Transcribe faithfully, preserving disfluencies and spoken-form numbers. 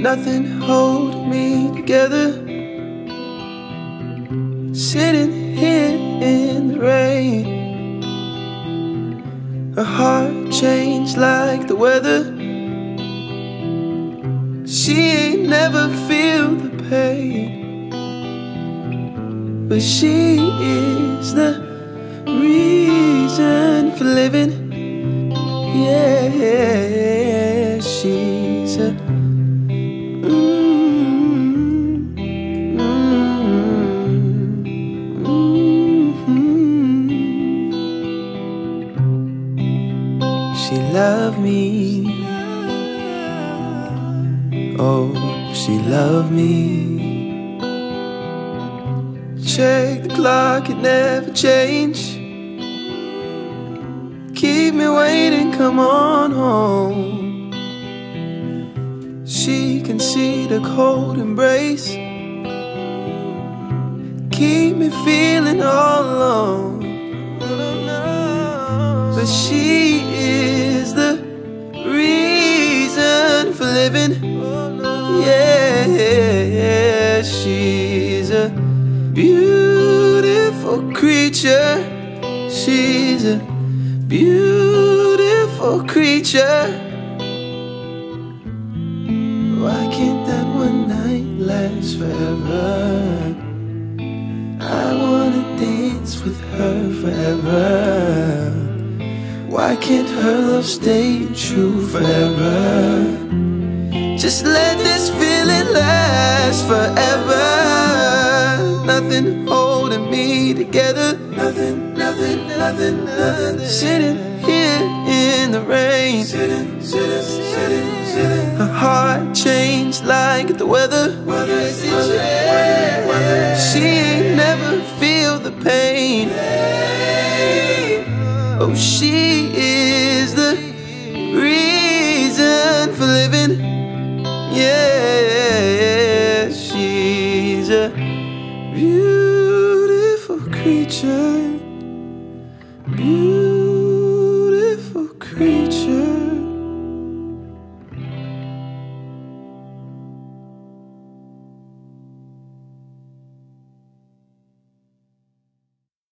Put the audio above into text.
nothing holding me together. Sitting here in the rain, her heart changed like the weather. She ain't never feel the pain, but she is the reason for living. Yeah, she's a mm, mm, mm. She loved me. Oh, she loved me. Check the clock, it never changed. Keep me waiting, come on home. She can see the cold embrace. Keep me feeling all alone. But she is the reason for living. Yeah, she's a beautiful creature. She's a beautiful creature. Why can't that one night last forever? I wanna dance with her forever. Why can't her love stay true forever? Just let this feeling last forever. Nothing holding me together. Nothing, nothing, nothing, nothing. Sitting here in the rain. Sitting, sitting, sitting, sitting. Her heart changed like the weather. Weather, weather, weather, weather. She ain't never feel the pain. Oh, she is the reason for living. Yeah, she's a beautiful creature. Beautiful creature.